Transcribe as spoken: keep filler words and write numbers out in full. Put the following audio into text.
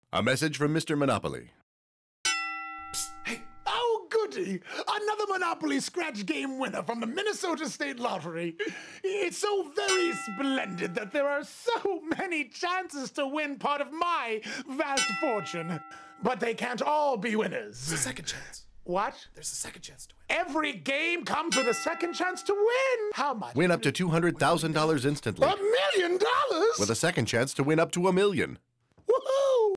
A message from Mister Monopoly. Oh, goody! Another Monopoly scratch game winner from the Minnesota State Lottery. It's so very splendid that there are so many chances to win part of my vast fortune. But they can't all be winners. There's a second chance. What? There's a second chance to win. Every game comes with a second chance to win. How much? Win up to two hundred thousand dollars instantly. A million dollars? With a second chance to win up to a million.